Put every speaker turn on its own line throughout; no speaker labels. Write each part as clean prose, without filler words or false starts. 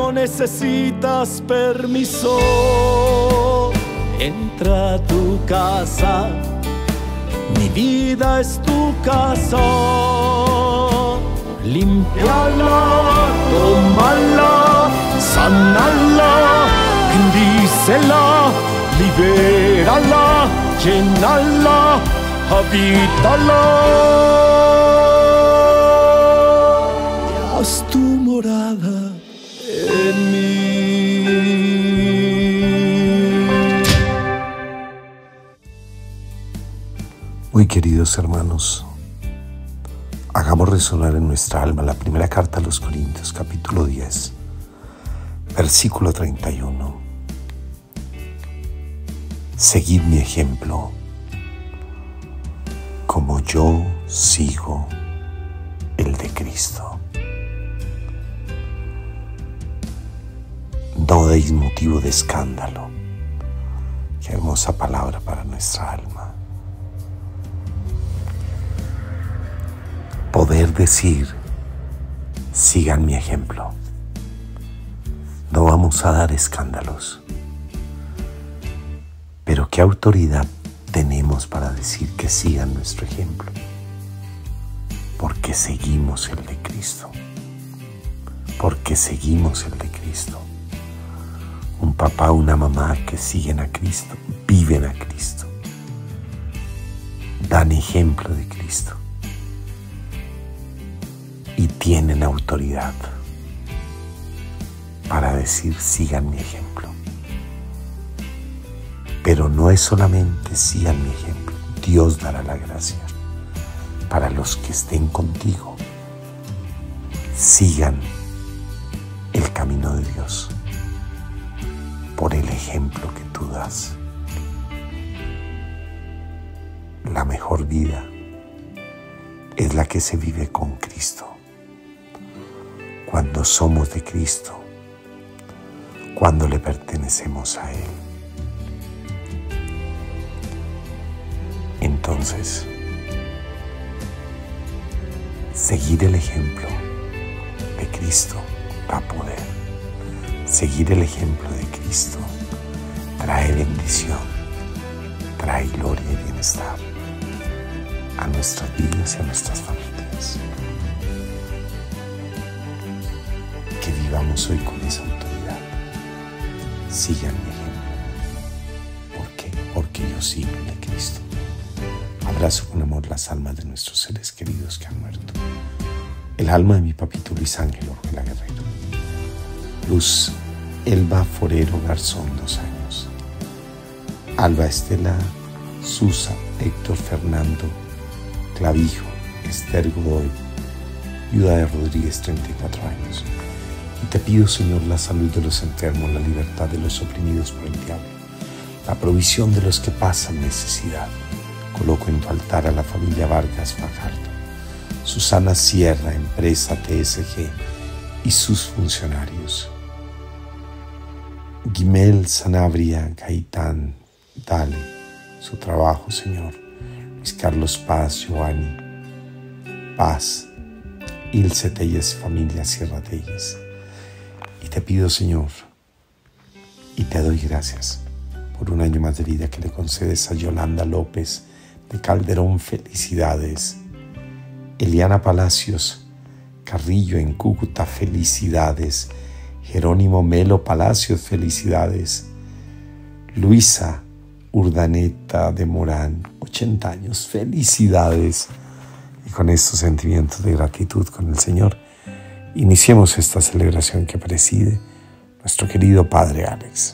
no necesitas permiso. Entra a tu casa, mi vida es tu casa. Límpiala, tómala, sánala, bendícela, libérala, llénala, habítala. Y haz tu morada en mí.
Muy queridos hermanos, hagamos resonar en nuestra alma la primera carta a los Corintios, capítulo 10, versículo 31. Seguid mi ejemplo, como yo sigo el de Cristo. No deis motivo de escándalo. Qué hermosa palabra para nuestra alma. Poder decir, sigan mi ejemplo. No vamos a dar escándalos. Pero ¿qué autoridad tenemos para decir que sigan nuestro ejemplo? Porque seguimos el de Cristo. Porque seguimos el de Cristo. Un papá, una mamá que siguen a Cristo, viven a Cristo, dan ejemplo de Cristo y tienen autoridad para decir, sigan mi ejemplo. Pero no es solamente sigan mi ejemplo, Dios dará la gracia para los que estén contigo. Sigan el camino de Dios por el ejemplo que tú das. La mejor vida es la que se vive con Cristo. Cuando somos de Cristo, cuando le pertenecemos a Él. Entonces, seguir el ejemplo de Cristo da poder. Seguir el ejemplo de Cristo trae bendición, trae gloria y bienestar a nuestras vidas y a nuestras familias. Que vivamos hoy con esa autoridad. Sigan mi ejemplo. ¿Por qué? Porque yo sigo de Cristo. Abrazo con amor las almas de nuestros seres queridos que han muerto. El alma de mi papito Luis Ángel Orjuela Guerrero. Luz Elba Forero Garzón, 2 años. Alba Estela Susa Héctor Fernando Clavijo Esther Godoy, viuda de Rodríguez, 34 años. Y te pido, Señor, la salud de los enfermos, la libertad de los oprimidos por el diablo, la provisión de los que pasan necesidad. Coloco en tu altar a la familia Vargas Fajardo, Susana Sierra, empresa TSG y sus funcionarios. Guimel Sanabria Gaitán, dale su trabajo, Señor. Luis Carlos Paz, Giovanni Paz, Ilse Telles, familia Sierra Telles. Y te pido, Señor, y te doy gracias por un año más de vida que le concedes a Yolanda López de Calderón, felicidades. Eliana Palacios Carrillo en Cúcuta, felicidades. Jerónimo Melo Palacios, felicidades. Luisa Urdaneta de Morán, 80 años, felicidades. Y con estos sentimientos de gratitud con el Señor, iniciemos esta celebración que preside nuestro querido Padre Alex.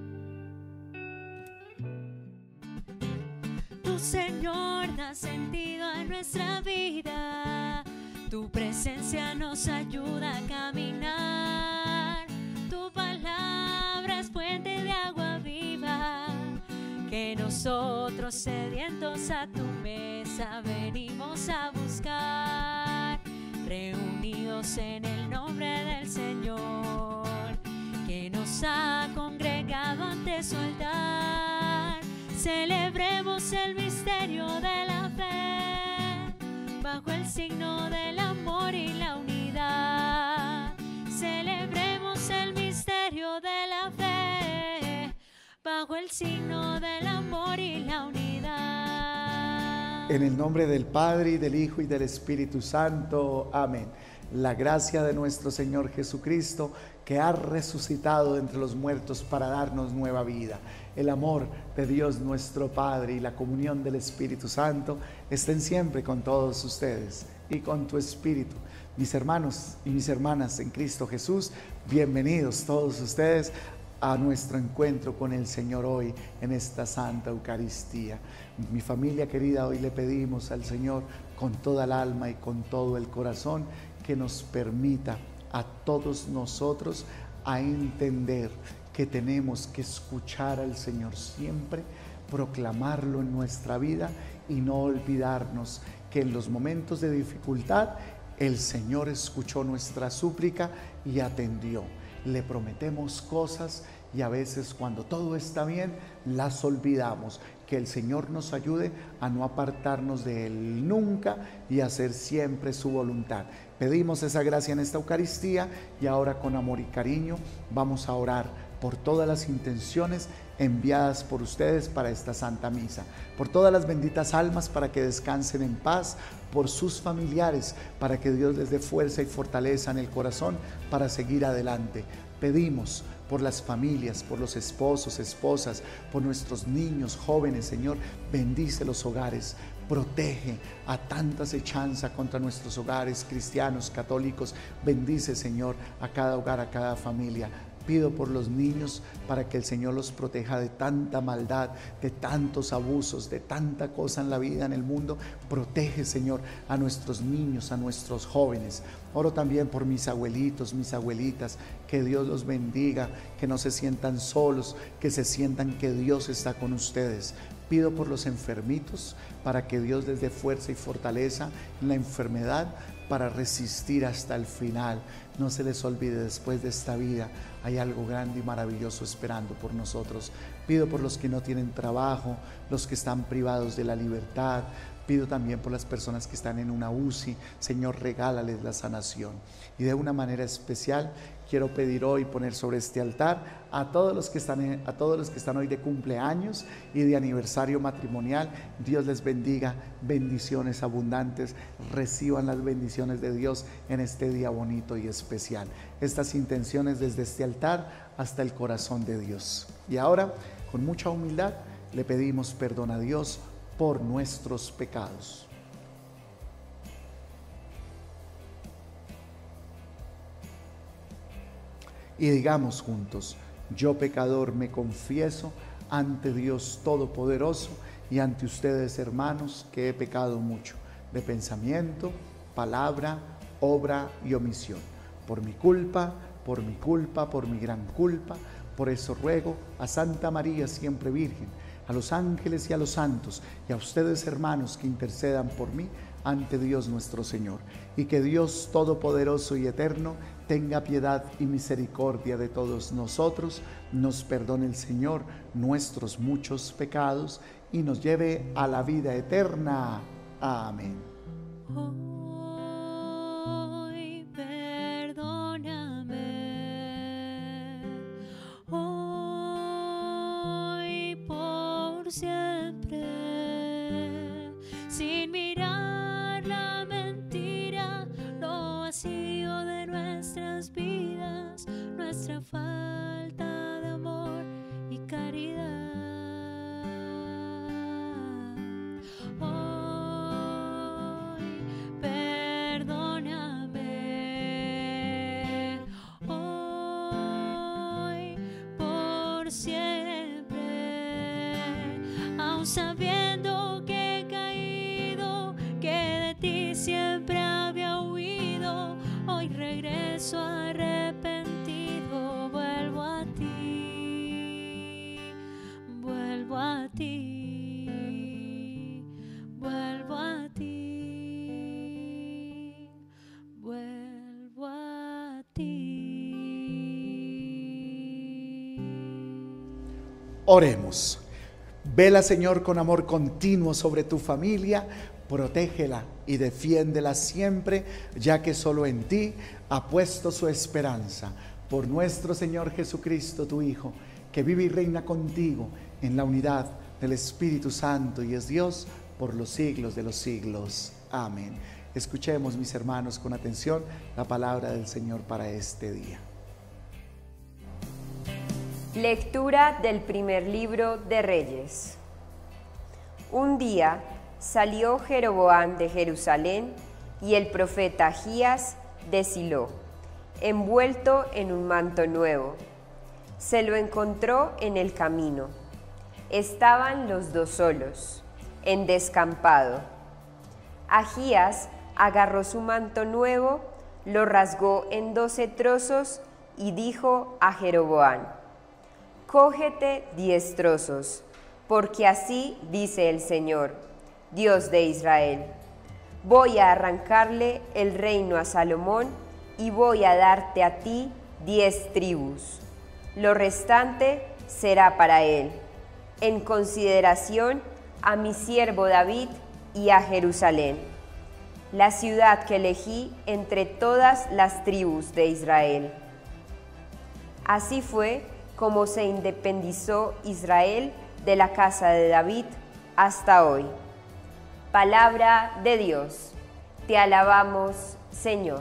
Tu Señor da sentido a nuestra vida, tu presencia nos ayuda a caminar, tu palabra es fuente de agua viva, que nosotros sedientos a tu mesa venimos a buscar, reunidos en el nombre del Señor, que nos ha congregado ante su altar. Celebremos el misterio de la fe, bajo el signo del amor y la unidad. Celebremos el misterio bajo el signo del amor y la unidad.
En el nombre del Padre, y del Hijo, y del Espíritu Santo. Amén. La gracia de nuestro Señor Jesucristo, que ha resucitado de entre los muertos para darnos nueva vida, el amor de Dios nuestro Padre y la comunión del Espíritu Santo estén siempre con todos ustedes y con tu espíritu. Mis hermanos y mis hermanas en Cristo Jesús, bienvenidos todos ustedes a nuestro encuentro con el Señor hoy en esta Santa Eucaristía. Mi familia querida, hoy le pedimos al Señor con toda el alma y con todo el corazón que nos permita a todos nosotros a entender que tenemos que escuchar al Señor siempre, proclamarlo en nuestra vida y no olvidarnos que en los momentos de dificultad el Señor escuchó nuestra súplica y atendió. Le prometemos cosas y a veces cuando todo está bien las olvidamos. Que el Señor nos ayude a no apartarnos de Él nunca y a hacer siempre su voluntad. Pedimos esa gracia en esta Eucaristía y ahora con amor y cariño vamos a orar por todas las intenciones enviadas por ustedes para esta Santa Misa, por todas las benditas almas para que descansen en paz, por sus familiares para que Dios les dé fuerza y fortaleza en el corazón para seguir adelante. Pedimos por las familias, por los esposos, esposas, por nuestros niños, jóvenes, Señor, bendice los hogares, protege a tanta acechanza contra nuestros hogares cristianos, católicos, bendice, Señor, a cada hogar, a cada familia. Pido por los niños para que el Señor los proteja de tanta maldad, de tantos abusos, de tanta cosa en la vida, en el mundo. Protege, Señor, a nuestros niños, a nuestros jóvenes. Oro también por mis abuelitos, mis abuelitas, que Dios los bendiga, que no se sientan solos, que se sientan que Dios está con ustedes. Pido por los enfermitos para que Dios les dé fuerza y fortaleza en la enfermedad para resistir hasta el final. No se les olvide, después de esta vida hay algo grande y maravilloso esperando por nosotros. Pido por los que no tienen trabajo, los que están privados de la libertad. Pido también por las personas que están en una UCI. Señor, regálales la sanación. Y de una manera especial quiero pedir hoy, poner sobre este altar a todos los que están hoy de cumpleaños y de aniversario matrimonial. Dios les bendiga, bendiciones abundantes. Reciban las bendiciones de Dios en este día bonito y especial. Estas intenciones desde este altar hasta el corazón de Dios. Y ahora, con mucha humildad, le pedimos perdón a Dios por nuestros pecados. Y digamos juntos: yo pecador me confieso ante Dios Todopoderoso y ante ustedes, hermanos, que he pecado mucho, de pensamiento, palabra, obra y omisión. Por mi culpa, por mi culpa, por mi gran culpa. Por eso ruego a Santa María, siempre Virgen, a los ángeles y a los santos, y a ustedes, hermanos, que intercedan por mí ante Dios nuestro Señor. Y que Dios Todopoderoso y Eterno tenga piedad y misericordia de todos nosotros, nos perdone el Señor nuestros muchos pecados y nos lleve a la vida eterna. Amén.
Hoy perdóname, hoy por siempre, sin mirar la mentira, lo vacío de nuestras vidas, nuestra falta de amor y caridad. Hoy perdóname, hoy por siempre, aun sabiendo que he caído, que de ti siempre había huido. Hoy regreso arrepentido, vuelvo a ti, vuelvo a ti, vuelvo a ti, vuelvo a ti.
Oremos. Vela, Señor, con amor continuo sobre tu familia, protégela y defiéndela siempre, ya que solo en ti ha puesto su esperanza. Por nuestro Señor Jesucristo, tu Hijo, que vive y reina contigo en la unidad del Espíritu Santo y es Dios por los siglos de los siglos. Amén. Escuchemos, mis hermanos, con atención la palabra del Señor para este día.
Lectura del primer libro de Reyes. Un día salió Jeroboam de Jerusalén y el profeta Ahías de Silo, envuelto en un manto nuevo. Se lo encontró en el camino. Estaban los dos solos, en descampado. Ahías agarró su manto nuevo, lo rasgó en 12 trozos y dijo a Jeroboam: cógete 10 trozos, porque así dice el Señor, Dios de Israel: voy a arrancarle el reino a Salomón y voy a darte a ti 10 tribus. Lo restante será para él, en consideración a mi siervo David y a Jerusalén, la ciudad que elegí entre todas las tribus de Israel. Así fue como se independizó Israel de la casa de David hasta hoy. Palabra de Dios. Te alabamos, Señor.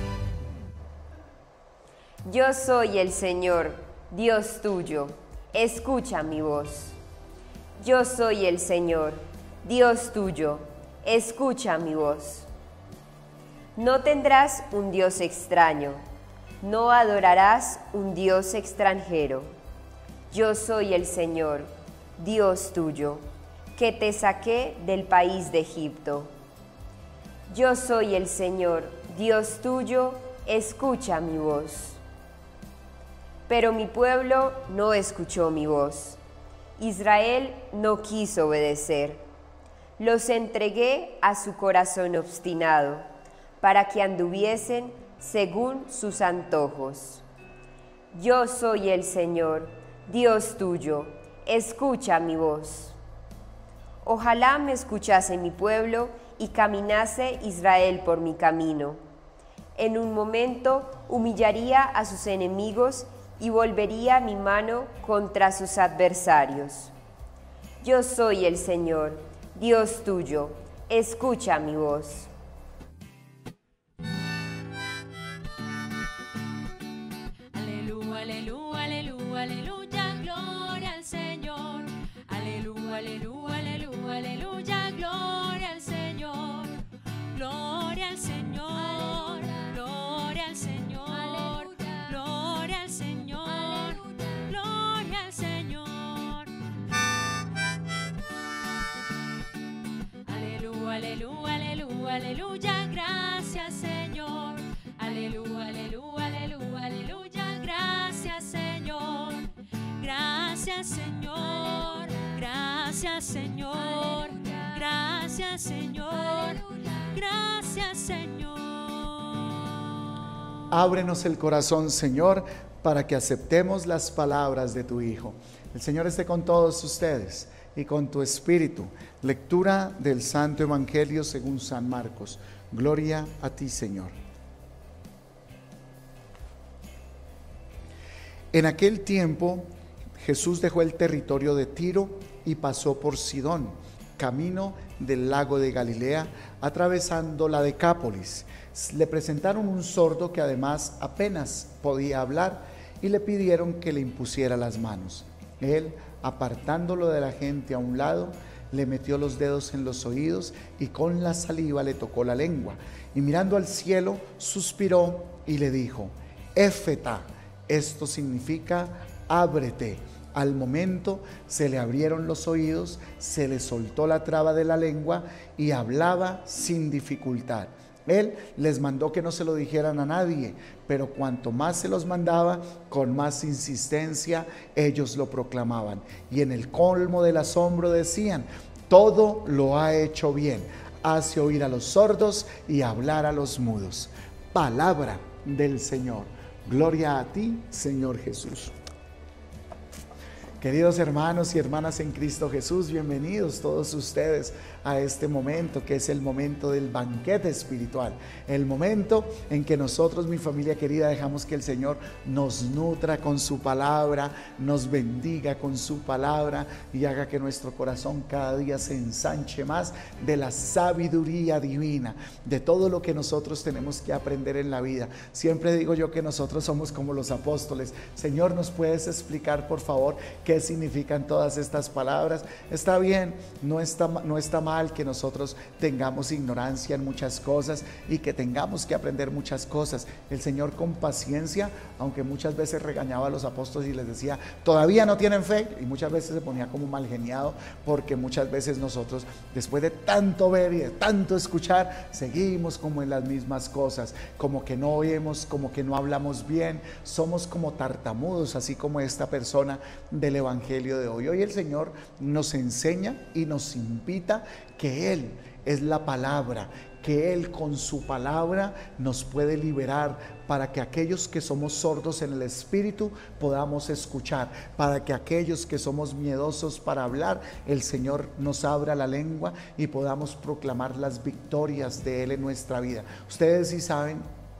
Yo soy el Señor, Dios tuyo. Escucha mi voz. Yo soy el Señor, Dios tuyo. Escucha mi voz. No tendrás un Dios extraño. No adorarás un Dios extranjero. Yo soy el Señor, Dios tuyo, que te saqué del país de Egipto. Yo soy el Señor, Dios tuyo, escucha mi voz. Pero mi pueblo no escuchó mi voz. Israel no quiso obedecer. Los entregué a su corazón obstinado, para que anduviesen según sus antojos. Yo soy el Señor, Dios tuyo, escucha mi voz. Ojalá me escuchase mi pueblo y caminase Israel por mi camino. En un momento humillaría a sus enemigos y volvería mi mano contra sus adversarios. Yo soy el Señor, Dios tuyo, escucha mi voz.
Aleluya, aleluya, aleluya, gloria al Señor. Aleluya, aleluya, aleluya, aleluya, gloria al Señor. Gloria al Señor, gloria al Señor, gloria al Señor, gloria al Señor. Aleluya, aleluya, aleluya, aleluya, gracias Señor. Aleluya, aleluya, aleluya, aleluya, gracias Señor. Gracias Señor, gracias Señor, gracias Señor, gracias Señor.
Ábrenos el corazón, Señor, para que aceptemos las palabras de tu Hijo. El Señor esté con todos ustedes y con tu espíritu. Lectura del Santo Evangelio según San Marcos. Gloria a ti, Señor. En aquel tiempo, Jesús dejó el territorio de Tiro y pasó por Sidón, camino del lago de Galilea, atravesando la Decápolis. Le presentaron un sordo que además apenas podía hablar y le pidieron que le impusiera las manos. Él, apartándolo de la gente a un lado, le metió los dedos en los oídos y con la saliva le tocó la lengua. Y mirando al cielo, suspiró y le dijo: Éfeta. Esto significa ábrete. Al momento se le abrieron los oídos, se le soltó la traba de la lengua y hablaba sin dificultad. Él les mandó que no se lo dijeran a nadie, pero cuanto más se los mandaba, con más insistencia ellos lo proclamaban. Y en el colmo del asombro decían: todo lo ha hecho bien, hace oír a los sordos y hablar a los mudos. Palabra del Señor. Gloria a ti, Señor Jesús. Queridos hermanos y hermanas en Cristo Jesús, bienvenidos todos ustedes a este momento, que es el momento del banquete espiritual, el momento en que nosotros, mi familia querida, dejamos que el Señor nos nutra con su palabra, nos bendiga con su palabra y haga que nuestro corazón cada día se ensanche más de la sabiduría divina, de todo lo que nosotros tenemos que aprender en la vida. Siempre digo yo que nosotros somos como los apóstoles. Señor, ¿nos puedes explicar, por favor, qué significan todas estas palabras? Está bien, no está mal que nosotros tengamos ignorancia en muchas cosas y que tengamos que aprender muchas cosas. El Señor, con paciencia, aunque muchas veces regañaba a los apóstoles y les decía, todavía no tienen fe, y muchas veces se ponía como mal geniado, porque muchas veces nosotros, después de tanto ver y de tanto escuchar, seguimos como en las mismas cosas, como que no oímos, como que no hablamos bien, somos como tartamudos, así como esta persona del evangelio de hoy. Hoy el Señor nos enseña y nos invita que Él es la palabra, que Él con su palabra nos puede liberar, para que aquellos que somos sordos en el espíritu podamos escuchar, para que aquellos que somos miedosos para hablar, el Señor nos abra la lengua y podamos proclamar las victorias de Él en nuestra vida. Ustedes sí saben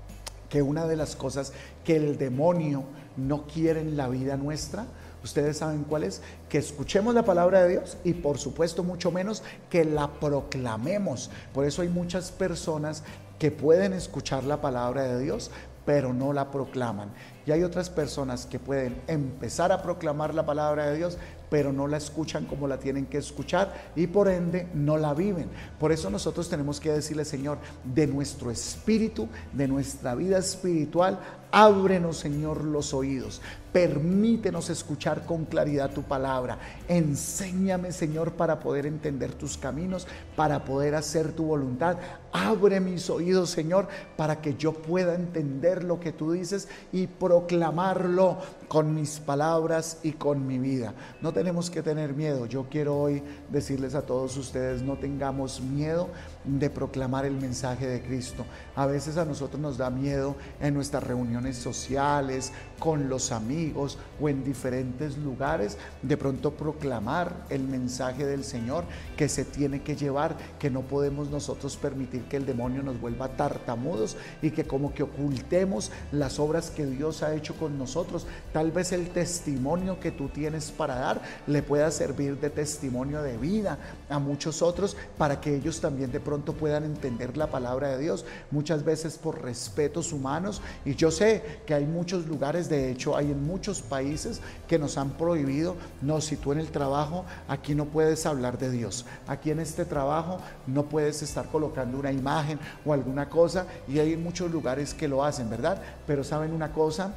que una de las cosas que el demonio no quiere en la vida nuestra, ustedes saben cuál es, que escuchemos la palabra de Dios y por supuesto mucho menos que la proclamemos. Por eso hay muchas personas que pueden escuchar la palabra de Dios, pero no la proclaman. Y hay otras personas que pueden empezar a proclamar la palabra de Dios, pero no la escuchan como la tienen que escuchar y por ende no la viven. Por eso nosotros tenemos que decirle, Señor, de nuestro espíritu, de nuestra vida espiritual, ábrenos, Señor, los oídos, permítenos escuchar con claridad tu palabra, enséñame, Señor, para poder entender tus caminos, para poder hacer tu voluntad. Abre mis oídos, Señor, para que yo pueda entender lo que tú dices y proclamarlo con mis palabras y con mi vida. No tenemos que tener miedo. Yo quiero hoy decirles a todos ustedes, no tengamos miedo de proclamar el mensaje de Cristo. A veces a nosotros nos da miedo en nuestras reuniones sociales, con los amigos o en diferentes lugares, de pronto proclamar el mensaje del Señor que se tiene que llevar, que no podemos nosotros permitir que el demonio nos vuelva tartamudos y que como que ocultemos las obras que Dios ha hecho con nosotros. Tal vez el testimonio que tú tienes para dar le pueda servir de testimonio de vida a muchos otros, para que ellos también de pronto puedan entender la palabra de Dios, muchas veces por respetos humanos. Y yo sé que hay muchos lugares, de hecho hay en muchos países que nos han prohibido, no, si tú en el trabajo, aquí no puedes hablar de Dios, aquí en este trabajo no puedes estar colocando una imagen o alguna cosa, y hay muchos lugares que lo hacen, ¿verdad? Pero ¿saben una cosa?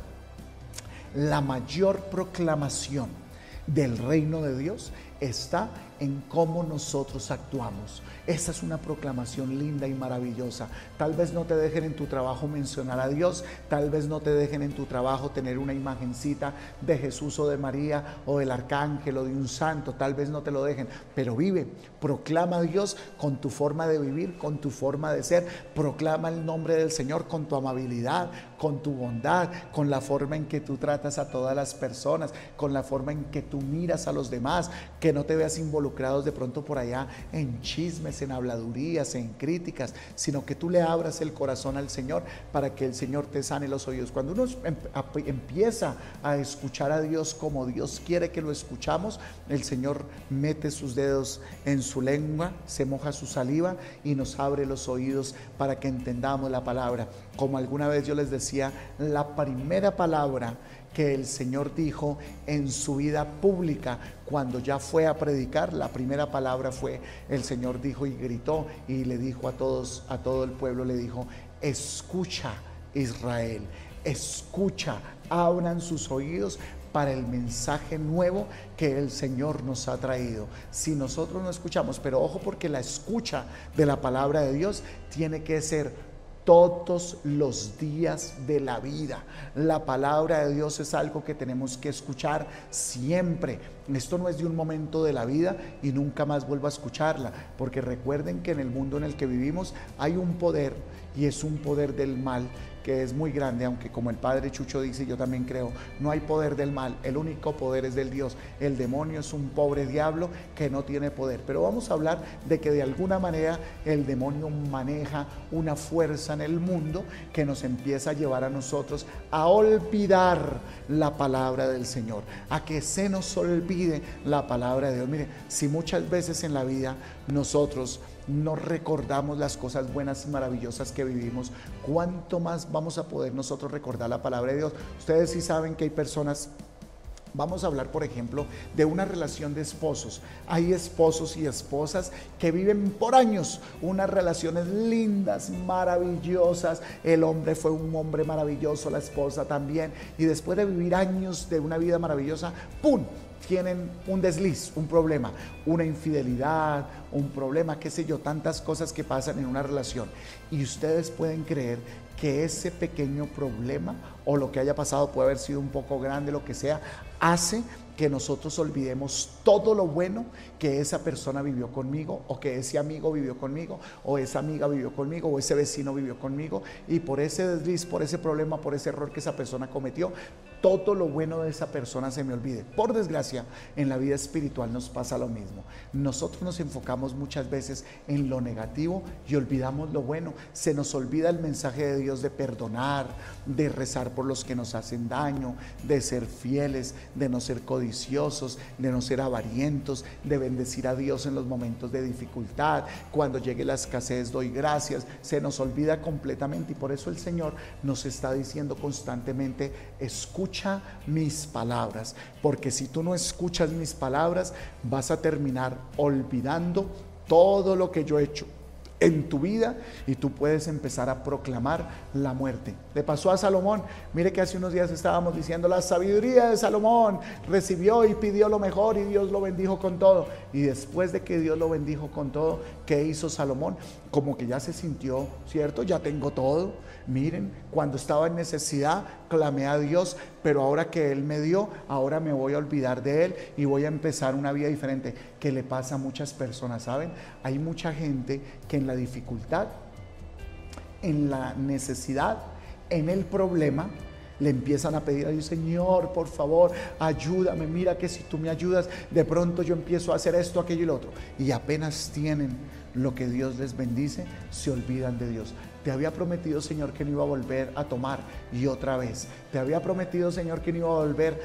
La mayor proclamación del reino de Dios está en cómo nosotros actuamos. Esa es una proclamación linda y maravillosa. Tal vez no te dejen en tu trabajo mencionar a Dios, tal vez no te dejen en tu trabajo tener una imagencita de Jesús o de María o del arcángel o de un santo, tal vez no te lo dejen, pero vive, proclama a Dios con tu forma de vivir, con tu forma de ser, proclama el nombre del Señor con tu amabilidad, con tu bondad, con la forma en que tú tratas a todas las personas, con la forma en que tú miras a los demás, que no te veas involucrados de pronto por allá en chismes, en habladurías, en críticas, sino que tú le abras el corazón al Señor para que el Señor te sane los oídos. Cuando uno empieza a escuchar a Dios como Dios quiere que lo escuchamos, el Señor mete sus dedos en su lengua, se moja su saliva y nos abre los oídos para que entendamos la palabra. Como alguna vez yo les decía, la primera palabra que el Señor dijo en su vida pública, cuando ya fue a predicar, la primera palabra fue, el Señor dijo y gritó y le dijo a todos, a todo el pueblo, le dijo: escucha, Israel, escucha, abran sus oídos para el mensaje nuevo que el Señor nos ha traído. Si nosotros no escuchamos, pero ojo, porque la escucha de la palabra de Dios tiene que ser todos los días de la vida. La palabra de Dios es algo que tenemos que escuchar siempre, Esto no es de un momento de la vida y nunca más vuelvo a escucharla, porque recuerden que en el mundo en el que vivimos hay un poder, y es un poder del mal que es muy grande, aunque como el padre Chucho dice, yo también creo, no hay poder del mal, el único poder es del Dios. El demonio es un pobre diablo que no tiene poder, pero vamos a hablar de que de alguna manera el demonio maneja una fuerza en el mundo que nos empieza a llevar a nosotros a olvidar la palabra del Señor, a que se nos olvide la palabra de Dios. Mire, si muchas veces en la vida nosotros no recordamos las cosas buenas y maravillosas que vivimos, ¿cuánto más vamos a poder nosotros recordar la palabra de Dios? Ustedes sí saben que hay personas, vamos a hablar por ejemplo de una relación de esposos. Hay esposos y esposas que viven por años unas relaciones lindas, maravillosas. El hombre fue un hombre maravilloso, la esposa también, y después de vivir años de una vida maravillosa, ¡pum!, tienen un desliz, un problema, una infidelidad, un problema, qué sé yo, tantas cosas que pasan en una relación. Y ustedes pueden creer que ese pequeño problema o lo que haya pasado puede haber sido un poco grande, lo que sea, hace que nosotros olvidemos todo lo bueno que esa persona vivió conmigo, o que ese amigo vivió conmigo, o esa amiga vivió conmigo, o ese vecino vivió conmigo, y por ese desliz, por ese problema, por ese error que esa persona cometió, todo lo bueno de esa persona se me olvide. Por desgracia, en la vida espiritual nos pasa lo mismo. Nosotros nos enfocamos muchas veces en lo negativo y olvidamos lo bueno. Se nos olvida el mensaje de Dios de perdonar, de rezar por los que nos hacen daño, de ser fieles, de no ser codiciosos, de no ser avarientos, de bendecir a Dios en los momentos de dificultad. Cuando llegue la escasez, doy gracias. Se nos olvida completamente, y por eso el Señor nos está diciendo constantemente: escucha mis palabras, porque si tú no escuchas mis palabras, vas a terminar olvidando todo lo que yo he hecho en tu vida, y tú puedes empezar a proclamar la muerte. Le pasó a Salomón. Mire que hace unos días estábamos diciendo: la sabiduría de Salomón recibió y pidió lo mejor, y Dios lo bendijo con todo. Y después de que Dios lo bendijo con todo, ¿qué hizo Salomón? Como que ya se sintió, ¿cierto? Ya tengo todo. Miren, cuando estaba en necesidad, clamé a Dios, pero ahora que Él me dio, ahora me voy a olvidar de Él y voy a empezar una vida diferente. ¿Qué le pasa a muchas personas? ¿Saben? Hay mucha gente que en la dificultad, en la necesidad, en el problema, le empiezan a pedir a Dios: Señor, por favor, ayúdame, mira que si tú me ayudas, de pronto yo empiezo a hacer esto, aquello y lo otro. Y apenas tienen lo que Dios les bendice, se olvidan de Dios. Te había prometido, Señor, que no iba a volver a tomar, y otra vez. Te había prometido, Señor, que no iba a volver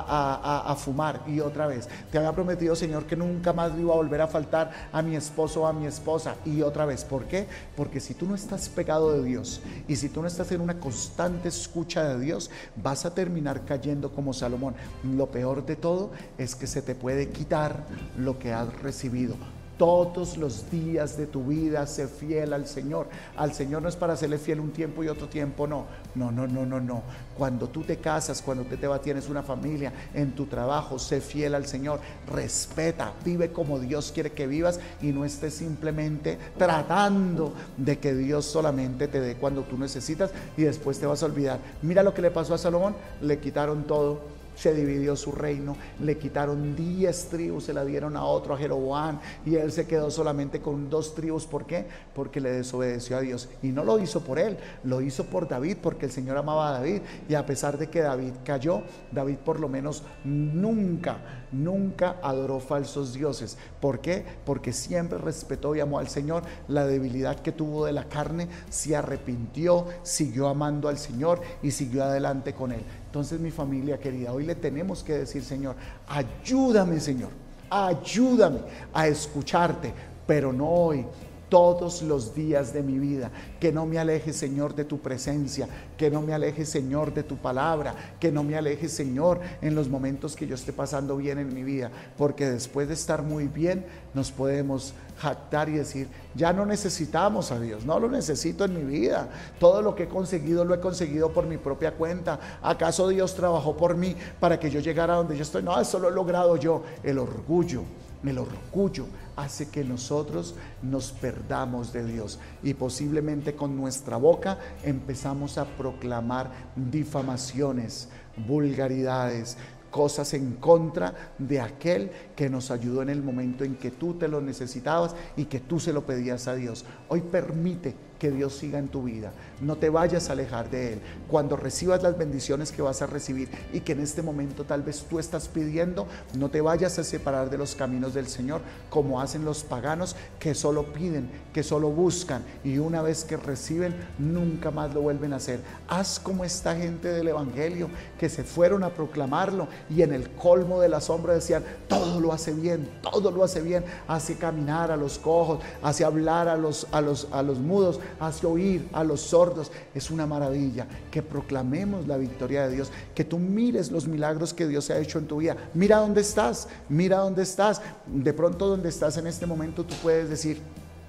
a fumar, y otra vez. Te había prometido, Señor, que nunca más le iba a volver a faltar a mi esposo o a mi esposa, y otra vez. ¿Por qué? Porque si tú no estás pegado de Dios, y si tú no estás en una constante escucha de Dios, vas a terminar cayendo como Salomón. Lo peor de todo es que se te puede quitar lo que has recibido. Todos los días de tu vida sé fiel al Señor. Al Señor no es para serle fiel un tiempo y otro tiempo, no. No. Cuando tú te casas, cuando tienes una familia, en tu trabajo, sé fiel al Señor. Respeta, vive como Dios quiere que vivas, y no estés simplemente tratando de que Dios solamente te dé cuando tú necesitas y después te vas a olvidar. Mira lo que le pasó a Salomón: le quitaron todo. Se dividió su reino, le quitaron 10 tribus, se la dieron a otro, a Jeroboam, y él se quedó solamente con 2 tribus. ¿Por qué? Porque le desobedeció a Dios. Y no lo hizo por él, lo hizo por David, porque el Señor amaba a David. Y a pesar de que David cayó, David por lo menos nunca adoró falsos dioses. ¿Por qué? Porque siempre respetó y amó al Señor. La debilidad que tuvo de la carne, se arrepintió, siguió amando al Señor y siguió adelante con él. Entonces, mi familia querida, hoy le tenemos que decir: Señor, ayúdame, Señor, ayúdame a escucharte, pero no hoy, todos los días de mi vida. Que no me aleje, Señor, de tu presencia, que no me aleje, Señor, de tu palabra, que no me aleje, Señor, en los momentos que yo esté pasando bien en mi vida, porque después de estar muy bien, nos podemos jactar y decir: ya no necesitamos a Dios, no lo necesito en mi vida, todo lo que he conseguido lo he conseguido por mi propia cuenta. ¿Acaso Dios trabajó por mí para que yo llegara a donde yo estoy? No, eso lo he logrado yo. El orgullo hace que nosotros nos perdamos de Dios, y posiblemente con nuestra boca empezamos a proclamar difamaciones, vulgaridades, cosas en contra de aquel que nos ayudó en el momento en que tú te lo necesitabas y que tú se lo pedías a Dios. Hoy permite que Dios siga en tu vida, no te vayas a alejar de Él. Cuando recibas las bendiciones que vas a recibir y que en este momento tal vez tú estás pidiendo, no te vayas a separar de los caminos del Señor como hacen los paganos, que solo piden, que solo buscan, y una vez que reciben nunca más lo vuelven a hacer. Haz como esta gente del Evangelio que se fueron a proclamarlo y en el colmo del asombro decían: todo lo hace bien, todo lo hace bien, hace caminar a los cojos, hace hablar a los mudos, hace oír a los sordos. Es una maravilla que proclamemos la victoria de Dios, que tú mires los milagros que Dios ha hecho en tu vida. Mira dónde estás, mira dónde estás. De pronto donde estás en este momento tú puedes decir: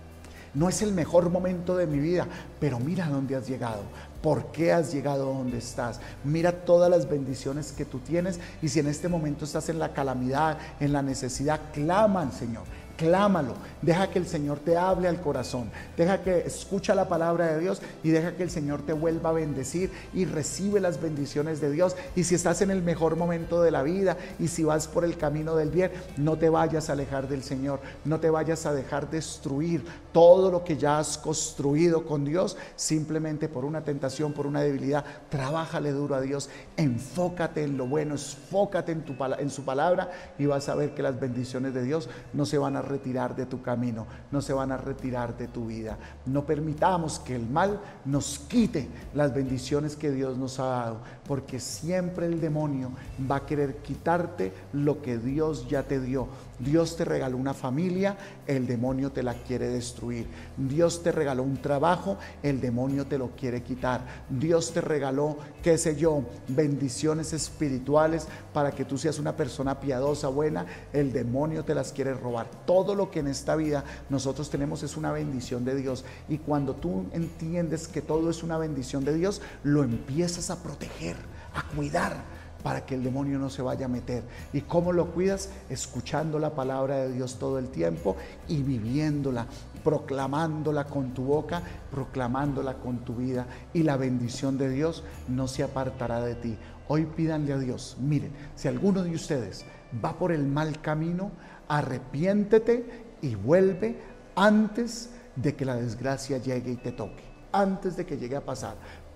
no es el mejor momento de mi vida, pero mira dónde has llegado. ¿Por qué has llegado donde estás? Mira todas las bendiciones que tú tienes, y si en este momento estás en la calamidad, en la necesidad, clama al Señor. Clámalo, deja que el Señor te hable al corazón, deja que escucha la palabra de Dios y deja que el Señor te vuelva a bendecir, y recibe las bendiciones de Dios. Y si estás en el mejor momento de la vida y si vas por el camino del bien, no te vayas a alejar del Señor, no te vayas a dejar destruir todo lo que ya has construido con Dios simplemente por una tentación, por una debilidad. Trabájale duro a Dios, enfócate en lo bueno, enfócate en su palabra, y vas a ver que las bendiciones de Dios no se van a retirar de tu camino, no se van a retirar de tu vida. No permitamos que el mal nos quite las bendiciones que Dios nos ha dado, porque siempre el demonio va a querer quitarte lo que Dios ya te dio. Dios te regaló una familia, el demonio te la quiere destruir. Dios te regaló un trabajo, el demonio te lo quiere quitar. Dios te regaló, qué sé yo, bendiciones espirituales para que tú seas una persona piadosa, buena, el demonio te las quiere robar. Todo lo que en esta vida nosotros tenemos es una bendición de Dios, y cuando tú entiendes que todo es una bendición de Dios, lo empiezas a proteger, a cuidar, para que el demonio no se vaya a meter. ¿Y cómo lo cuidas? Escuchando la palabra de Dios todo el tiempo y viviéndola, proclamándola con tu boca, proclamándola con tu vida, y la bendición de Dios no se apartará de ti. Hoy pídanle a Dios. Miren, si alguno de ustedes va por el mal camino, arrepiéntete y vuelve antes de que la desgracia llegue y te toque, antes de que llegue a pasar.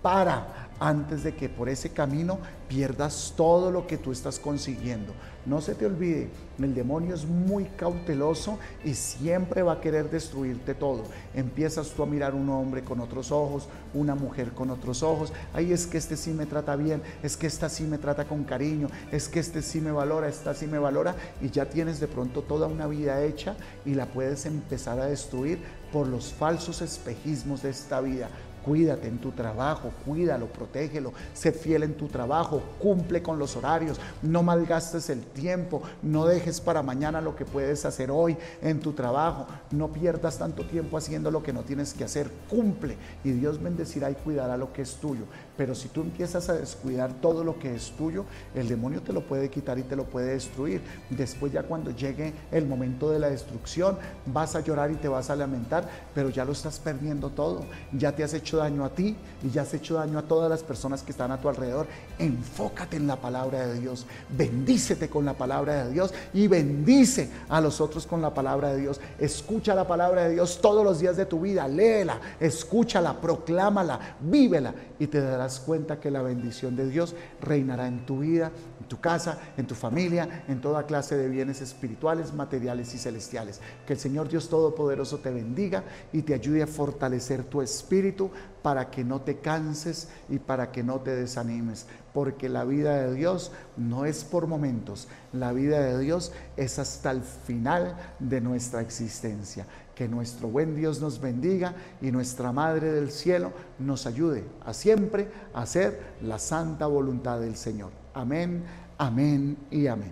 Antes de que por ese camino pierdas todo lo que tú estás consiguiendo. No se te olvide, el demonio es muy cauteloso y siempre va a querer destruirte todo. Empiezas tú a mirar un hombre con otros ojos, una mujer con otros ojos. Ay, es que este sí me trata bien, es que esta sí me trata con cariño, es que este sí me valora, esta sí me valora, y ya tienes de pronto toda una vida hecha y la puedes empezar a destruir por los falsos espejismos de esta vida. Cuídate en tu trabajo, cuídalo, protégelo, sé fiel en tu trabajo, cumple con los horarios, no malgastes el tiempo, no dejes para mañana lo que puedes hacer hoy en tu trabajo, no pierdas tanto tiempo haciendo lo que no tienes que hacer, cumple, y Dios bendecirá y cuidará lo que es tuyo. Pero si tú empiezas a descuidar todo lo que es tuyo, el demonio te lo puede quitar y te lo puede destruir. Después, ya cuando llegue el momento de la destrucción, vas a llorar y te vas a lamentar, pero ya lo estás perdiendo todo, ya te has hecho daño a ti y ya has hecho daño a todas las personas que están a tu alrededor. Enfócate en la palabra de Dios, bendícete con la palabra de Dios y bendice a los otros con la palabra de Dios. Escucha la palabra de Dios todos los días de tu vida, léela, escúchala, proclámala, vívela, y te darás cuenta que la bendición de Dios reinará en tu vida, en tu casa, en tu familia, en toda clase de bienes espirituales, materiales y celestiales. Que el Señor Dios Todopoderoso te bendiga y te ayude a fortalecer tu espíritu para que no te canses y para que no te desanimes, porque la vida de Dios no es por momentos, la vida de Dios es hasta el final de nuestra existencia. Que nuestro buen Dios nos bendiga y nuestra Madre del Cielo nos ayude a siempre a hacer la santa voluntad del Señor. Amén, amén y amén.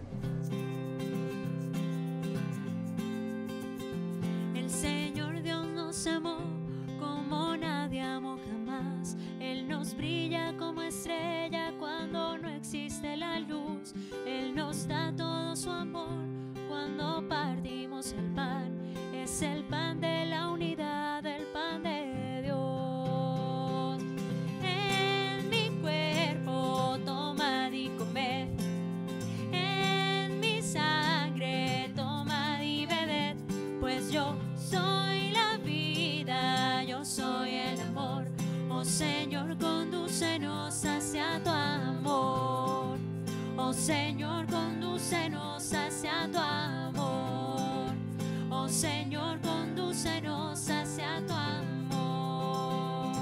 El Señor Dios nos amó como nadie amó jamás. Él nos brilla como estrella cuando no existe la luz. Él nos da todo su amor cuando partimos el pan. Es el pan de la unidad, el pan de Dios. En mi cuerpo tomad y comed. Señor, condúcenos hacia tu amor. Oh Señor, condúcenos hacia tu amor. Oh Señor, condúcenos hacia tu amor.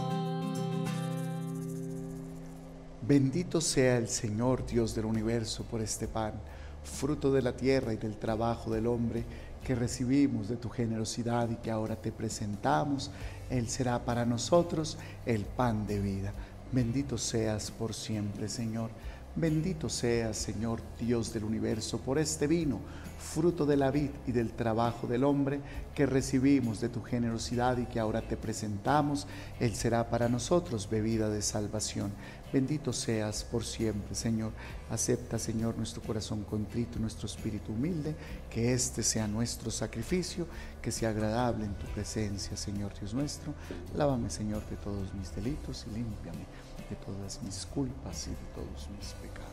Bendito sea el Señor Dios del universo por este pan, fruto de la tierra y del trabajo del hombre, que recibimos de tu generosidad y que ahora te presentamos. Él será para nosotros el pan de vida. Bendito seas por siempre, Señor. Bendito seas, Señor Dios del universo, por este vino, fruto de la vid y del trabajo del hombre, que recibimos de tu generosidad y que ahora te presentamos. Él será para nosotros bebida de salvación. Bendito seas por siempre, Señor. Acepta, Señor, nuestro corazón contrito, nuestro espíritu humilde, que este sea nuestro sacrificio, que sea agradable en tu presencia, Señor Dios nuestro. Lávame, Señor, de todos mis delitos y límpiame de todas mis culpas y de todos mis pecados.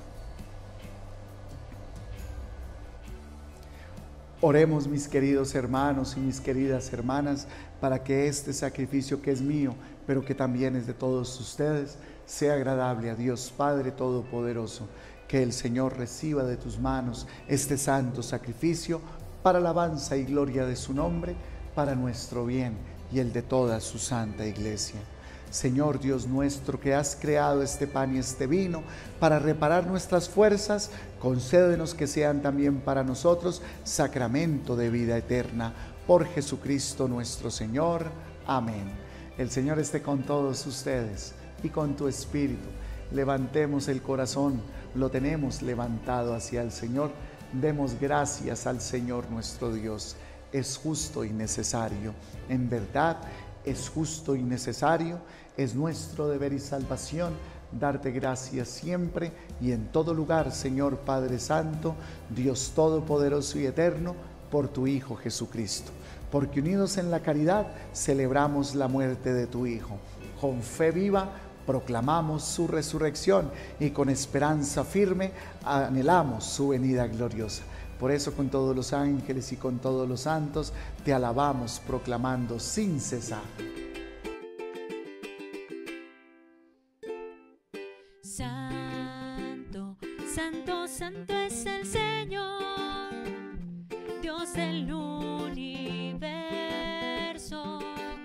Oremos, mis queridos hermanos y mis queridas hermanas, para que este sacrificio que es mío, pero que también es de todos ustedes, sea agradable a Dios Padre Todopoderoso. Que el Señor reciba de tus manos este santo sacrificio para alabanza y gloria de su nombre, para nuestro bien y el de toda su santa iglesia. Señor Dios nuestro, que has creado este pan y este vino para reparar nuestras fuerzas, concédenos que sean también para nosotros sacramento de vida eterna. Por Jesucristo nuestro Señor. Amén. El Señor esté con todos ustedes y con tu espíritu. Levantemos el corazón, lo tenemos levantado hacia el Señor. Demos gracias al Señor nuestro Dios. Es justo y necesario, en verdad es justo y necesario, es nuestro deber y salvación darte gracias siempre y en todo lugar, Señor Padre Santo, Dios Todopoderoso y Eterno, por tu Hijo Jesucristo. Porque unidos en la caridad celebramos la muerte de tu Hijo. Con fe viva proclamamos su resurrección y con esperanza firme anhelamos su venida gloriosa. Por eso con todos los ángeles y con todos los santos te alabamos proclamando sin cesar.
Santo, santo, santo es el Señor, Dios del universo.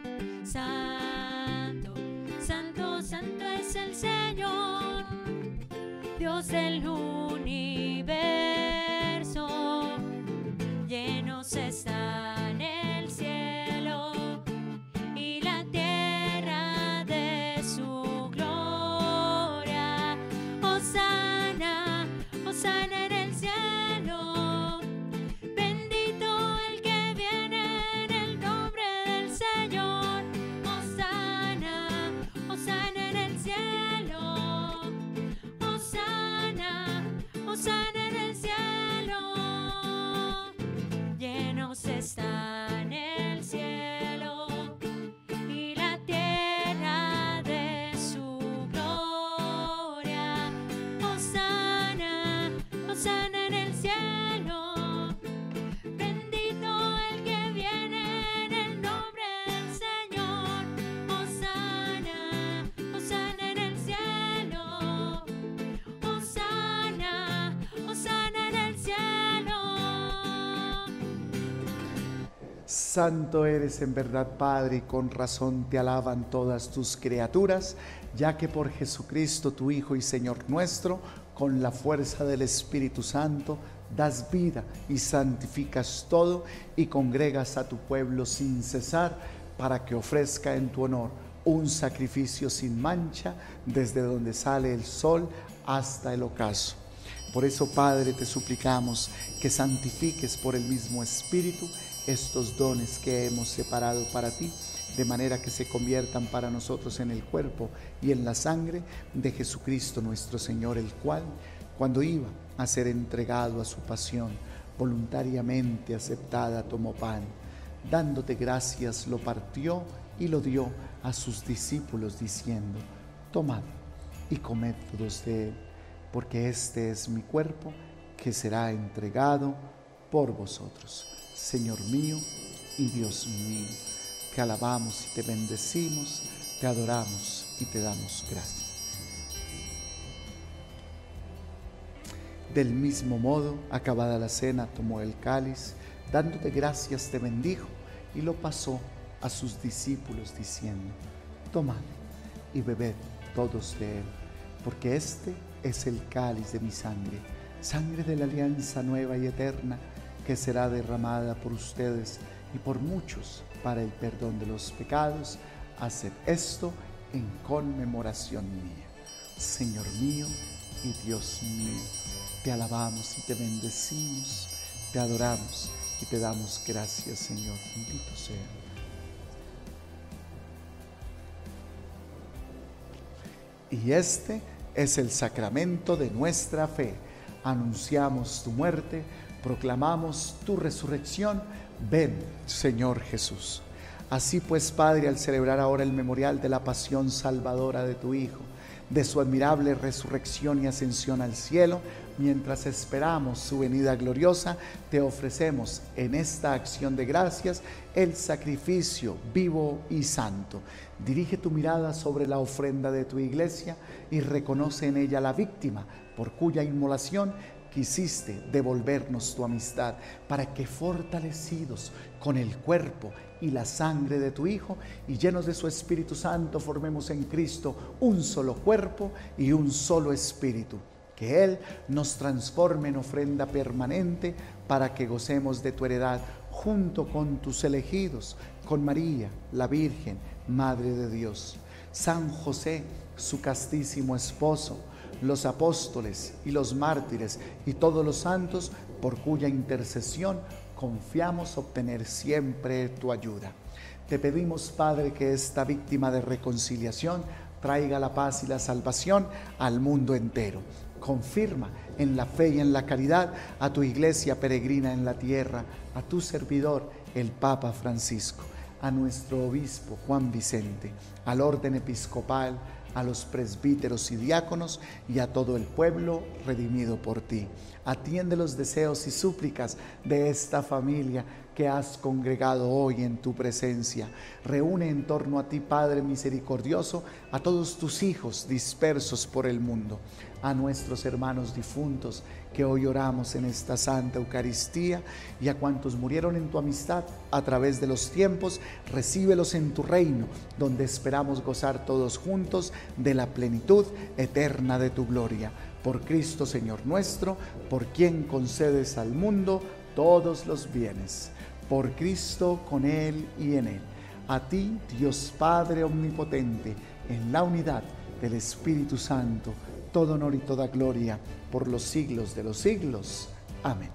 Santo, santo, santo es el Señor, Dios del universo. Llenos están el cielo y la tierra de su gloria. Hosana, hosana en el cielo. Bendito el que viene en el nombre del Señor. Hosana, hosana en el cielo. Hosana, hosana en el cielo. Llenos están el cielo y la tierra de su gloria. Hosana, hosana en el cielo. Bendito el que viene en el nombre del Señor. Hosana, hosana en el cielo. Hosana, hosana en el cielo.
Santo eres en verdad, Padre, y con razón te alaban todas tus criaturas, ya que por Jesucristo, tu Hijo y Señor nuestro, con la fuerza del Espíritu Santo, das vida y santificas todo y congregas a tu pueblo sin cesar, para que ofrezca en tu honor un sacrificio sin mancha, desde donde sale el sol hasta el ocaso. Por eso, Padre, te suplicamos que santifiques por el mismo Espíritu estos dones que hemos separado para ti, de manera que se conviertan para nosotros en el cuerpo y en la sangre de Jesucristo nuestro Señor, el cual, cuando iba a ser entregado a su pasión, voluntariamente aceptada, tomó pan. Dándote gracias, lo partió y lo dio a sus discípulos, diciendo: tomad y comed todos de él, porque este es mi cuerpo, que será entregado por vosotros. Señor mío y Dios mío, te alabamos y te bendecimos, te adoramos y te damos gracias. Del mismo modo, acabada la cena, tomó el cáliz, dándote gracias te bendijo y lo pasó a sus discípulos diciendo: tomad y bebed todos de él, porque este es el cáliz de mi sangre, sangre de la alianza nueva y eterna, que será derramada por ustedes y por muchos para el perdón de los pecados. Haced esto en conmemoración mía. Señor mío y Dios mío, te alabamos y te bendecimos, te adoramos y te damos gracias, Señor. Bendito sea. Y este es el sacramento de nuestra fe. Anunciamos tu muerte, proclamamos tu resurrección. Ven, Señor Jesús. Así pues, Padre, al celebrar ahora el memorial de la pasión salvadora de tu Hijo, de su admirable resurrección y ascensión al cielo, mientras esperamos su venida gloriosa, te ofrecemos en esta acción de gracias el sacrificio vivo y santo. Dirige tu mirada sobre la ofrenda de tu iglesia y reconoce en ella la víctima por cuya inmolación quisiste devolvernos tu amistad, para que fortalecidos con el cuerpo y la sangre de tu Hijo y llenos de su Espíritu Santo formemos en Cristo un solo cuerpo y un solo espíritu. Que Él nos transforme en ofrenda permanente para que gocemos de tu heredad junto con tus elegidos, con María, la Virgen, Madre de Dios, San José, su castísimo esposo, los apóstoles y los mártires y todos los santos, por cuya intercesión confiamos obtener siempre tu ayuda. Te pedimos, Padre, que esta víctima de reconciliación traiga la paz y la salvación al mundo entero. Confirma en la fe y en la caridad a tu iglesia peregrina en la tierra, a tu servidor, el Papa Francisco, a nuestro obispo Juan Vicente, al orden episcopal, a los presbíteros y diáconos y a todo el pueblo redimido por ti. Atiende los deseos y súplicas de esta familia que has congregado hoy en tu presencia. Reúne en torno a ti, Padre misericordioso, a todos tus hijos dispersos por el mundo, a nuestros hermanos difuntos que hoy oramos en esta Santa Eucaristía y a cuantos murieron en tu amistad a través de los tiempos. Recíbelos en tu reino, donde esperamos gozar todos juntos de la plenitud eterna de tu gloria. Por Cristo Señor nuestro, por quien concedes al mundo todos los bienes. Por Cristo, con Él y en Él. A ti, Dios Padre omnipotente, en la unidad del Espíritu Santo, todo honor y toda gloria por los siglos de los siglos. Amén.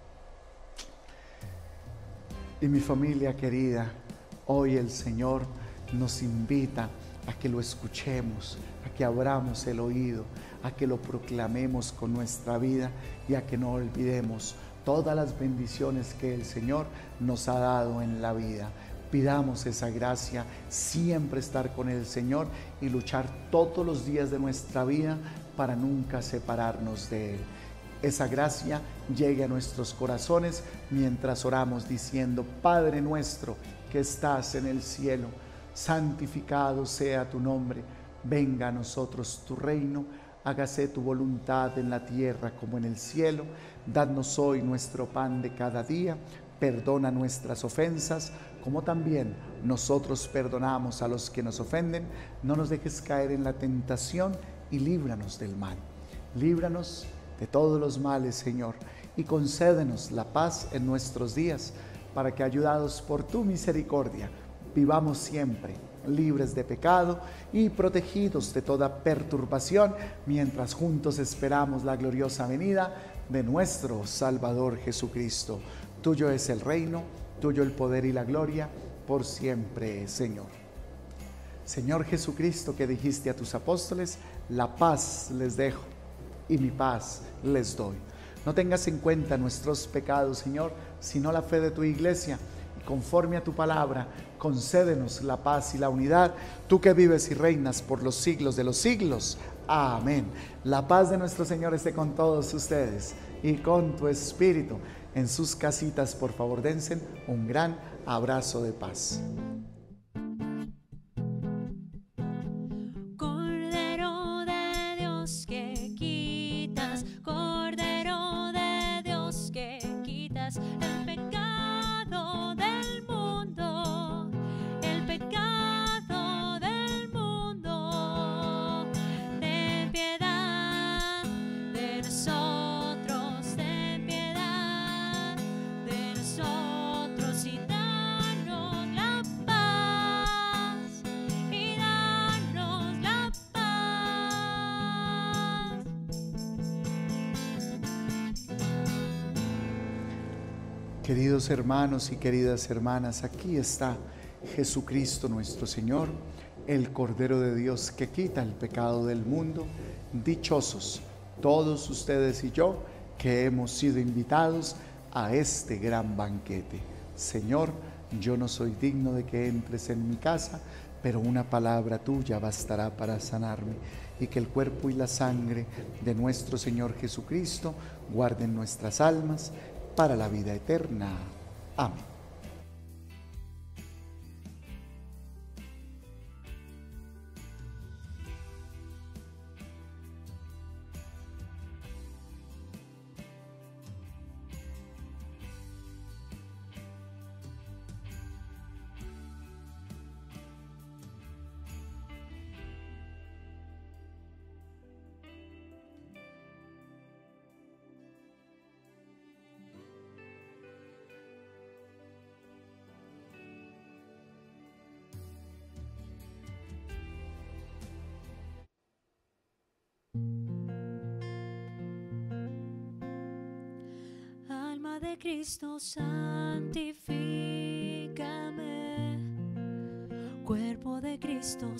Y mi familia querida, hoy el Señor nos invita a que lo escuchemos, a que abramos el oído, a que lo proclamemos con nuestra vida y a que no olvidemos todas las bendiciones que el Señor nos ha dado en la vida. Pidamos esa gracia, siempre estar con el Señor y luchar todos los días de nuestra vida para nunca separarnos de Él. Esa gracia llegue a nuestros corazones mientras oramos diciendo: Padre nuestro que estás en el cielo, santificado sea tu nombre, venga a nosotros tu reino, hágase tu voluntad en la tierra como en el cielo. Danos hoy nuestro pan de cada día, perdona nuestras ofensas, como también nosotros perdonamos a los que nos ofenden. No nos dejes caer en la tentación y líbranos del mal. Líbranos de todos los males, Señor, y concédenos la paz en nuestros días, para que, ayudados por tu misericordia, vivamos siempre libres de pecado y protegidos de toda perturbación, mientras juntos esperamos la gloriosa venida de nuestro Salvador Jesucristo. Tuyo es el reino, tuyo el poder y la gloria, por siempre, Señor. Señor Jesucristo, que dijiste a tus apóstoles: la paz les dejo y mi paz les doy. No tengas en cuenta nuestros pecados, Señor, sino la fe de tu iglesia. Y conforme a tu palabra, concédenos la paz y la unidad, tú que vives y reinas por los siglos de los siglos. Amén. La paz de nuestro Señor esté con todos ustedes y con tu espíritu. En sus casitas, por favor, dense un gran abrazo de paz. Queridos hermanos y queridas hermanas, aquí está Jesucristo nuestro Señor, el Cordero de Dios que quita el pecado del mundo. Dichosos todos ustedes y yo que hemos sido invitados a este gran banquete. Señor, yo no soy digno de que entres en mi casa, pero una palabra tuya bastará para sanarme, y que el cuerpo y la sangre de nuestro Señor Jesucristo guarden nuestras almas para la vida eterna. Amén.
Alma de Cristo, santifícame. Cuerpo de Cristo,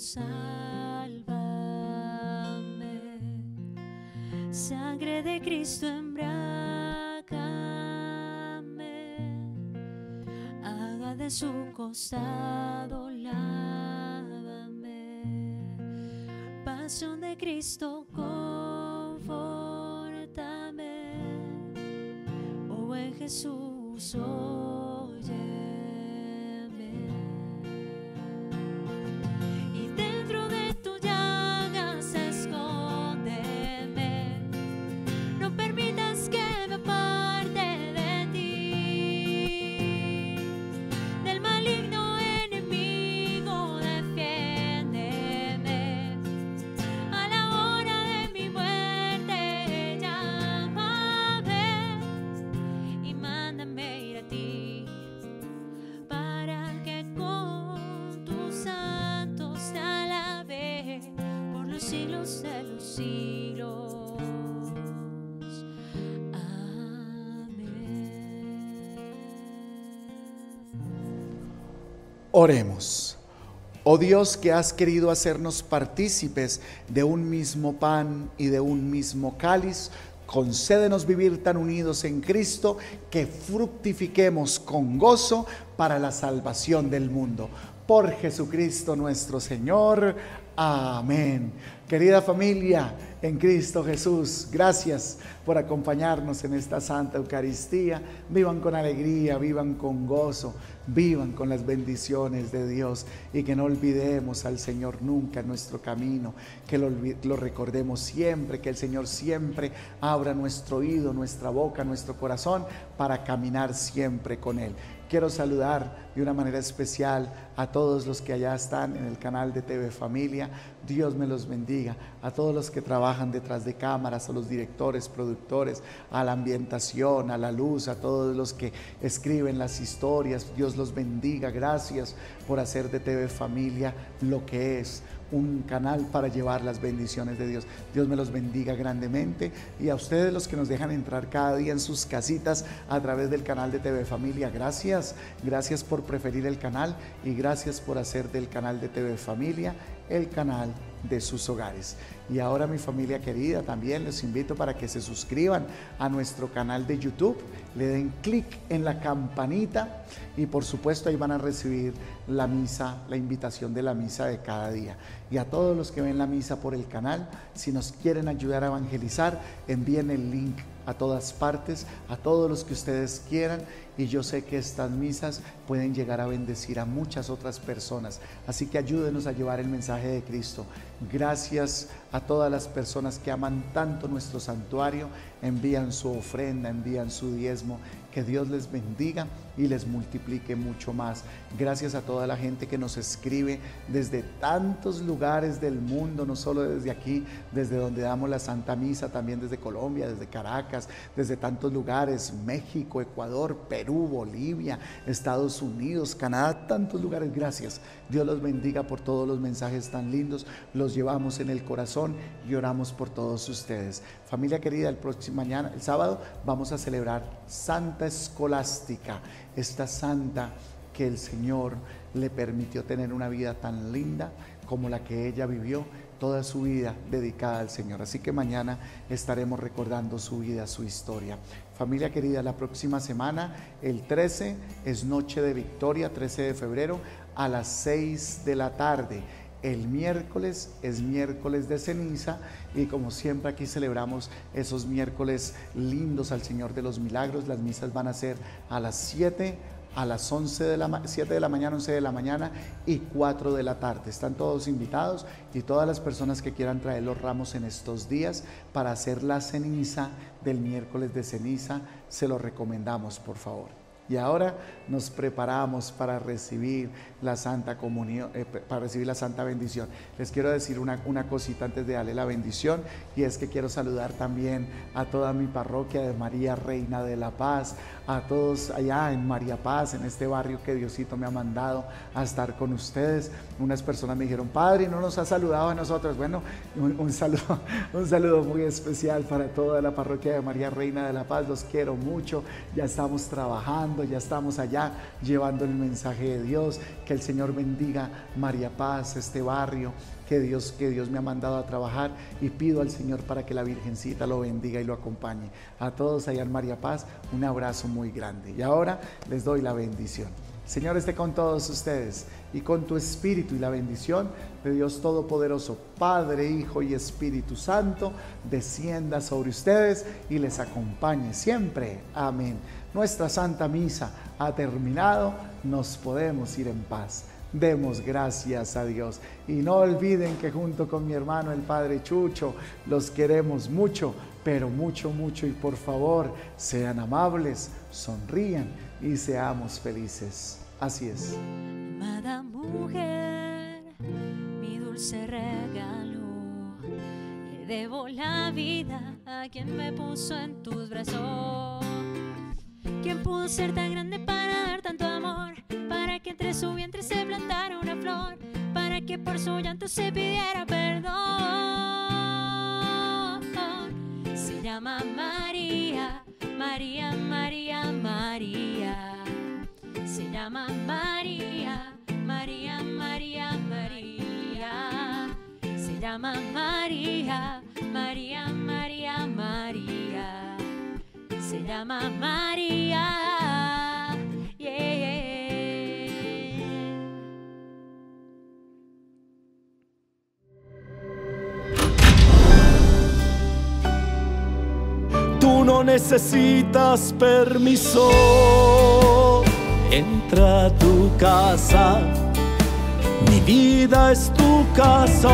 sálvame. Sangre de Cristo, embrácame. Haga de su costado, lávame. Pasión de Cristo, confórtame. Oh buen Jesús, óyeme. Y dentro de tu llagas escóndeme. No permitas que me aparte de ti. Del maligno enemigo defiéndeme. A la hora de mi muerte llámame y mándame ir a ti, para que con tus santos te alabe por los siglos de los siglos.
Oremos. Oh Dios, que has querido hacernos partícipes de un mismo pan y de un mismo cáliz, concédenos vivir tan unidos en Cristo que fructifiquemos con gozo para la salvación del mundo. Por Jesucristo nuestro Señor. Amén. Querida familia en Cristo Jesús, gracias por acompañarnos en esta Santa Eucaristía. Vivan con alegría, vivan con gozo, vivan con las bendiciones de Dios, y que no olvidemos al Señor nunca en nuestro camino, que lo recordemos siempre, que el Señor siempre abra nuestro oído, nuestra boca, nuestro corazón para caminar siempre con Él. Quiero saludar de una manera especial a todos los que allá están en el canal de TV Familia. Dios me los bendiga. A todos los que trabajan detrás de cámaras, a los directores, productores, a la ambientación, a la luz, a todos los que escriben las historias. Dios los bendiga. Gracias por hacer de TV Familia lo que es, un canal para llevar las bendiciones de Dios. Dios me los bendiga grandemente, y a ustedes los que nos dejan entrar cada día en sus casitas a través del canal de TV Familia, gracias por preferir el canal, y gracias por hacer del canal de TV Familia el canal de sus hogares. Y ahora, mi familia querida, también les invito para que se suscriban a nuestro canal de YouTube, le den clic en la campanita, y por supuesto ahí van a recibir la misa, la invitación de la misa de cada día. Y a todos los que ven la misa por el canal, si nos quieren ayudar a evangelizar, envíen el link a todas partes, a todos los que ustedes quieran, y yo sé que estas misas pueden llegar a bendecir a muchas otras personas, así que ayúdenos a llevar el mensaje de Cristo. Gracias a todas las personas que aman tanto nuestro santuario, envían su ofrenda, envían su diezmo. Que Dios les bendiga y les multiplique mucho más. Gracias a toda la gente que nos escribe desde tantos lugares del mundo, no solo desde aquí, desde donde damos la Santa Misa, también desde Colombia, desde Caracas, desde tantos lugares, México, Ecuador, Perú, Bolivia, Estados Unidos, Canadá, tantos lugares. Gracias. Dios los bendiga por todos los mensajes tan lindos. Los llevamos en el corazón y oramos por todos ustedes. Familia querida, el sábado vamos a celebrar Santa Escolástica, esta santa que el Señor le permitió tener una vida tan linda como la que ella vivió, toda su vida dedicada al Señor. Así que mañana estaremos recordando su vida, su historia. Familia querida, la próxima semana, el 13, es Noche de Victoria, 13 de febrero, a las 6 de la tarde. El miércoles es miércoles de ceniza y como siempre aquí celebramos esos miércoles lindos al Señor de los Milagros. Las misas van a ser a las 7, a las 7 de la mañana, 11 de la mañana y 4 de la tarde. Están todos invitados y todas las personas que quieran traer los ramos en estos días para hacer la ceniza del miércoles de ceniza, se lo recomendamos, por favor. Y ahora nos preparamos para recibir la Santa Comunión, para recibir la Santa Bendición. Les quiero decir una cosita antes de darle la bendición, y es que quiero saludar también a toda mi parroquia de María Reina de la Paz, a todos allá en María Paz, en este barrio que Diosito me ha mandado a estar con ustedes. Unas personas me dijeron: Padre, no nos ha saludado a nosotros. Bueno, un saludo muy especial para toda la parroquia de María Reina de la Paz. Los quiero mucho, ya estamos trabajando, ya estamos allá llevando el mensaje de Dios. Que el Señor bendiga María Paz, este barrio que Dios me ha mandado a trabajar, y pido al Señor para que la Virgencita lo bendiga y lo acompañe. A todos allá en María Paz, un abrazo muy grande. Y ahora les doy la bendición. El Señor esté con todos ustedes y con tu espíritu, y la bendición de Dios Todopoderoso, Padre, Hijo y Espíritu Santo, descienda sobre ustedes y les acompañe siempre. Amén. Nuestra Santa Misa ha terminado, nos podemos ir en paz. Demos gracias a Dios y no olviden que junto con mi hermano el Padre Chucho los queremos mucho, pero mucho, mucho, y por favor sean amables, sonrían y seamos felices. Así es.
Amada mujer, mi dulce regalo, le debo la vida a quien me puso en tus brazos. ¿Quién pudo ser tan grande para dar tanto amor? Para que entre su vientre se plantara una flor, para que por su llanto se pidiera perdón. Se llama María, María, María, María. Se llama María, María, María, María. Se llama María, María, María, María. Se llama María, yeah.
Tú no necesitas permiso, entra a tu casa, mi vida es tu casa.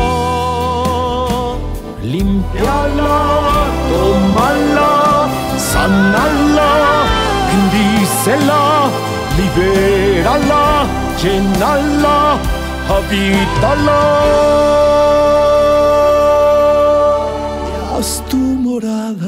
Límpiala, tómala, sánala, bendícela, libérala, llénala, habítala. Haz tu morada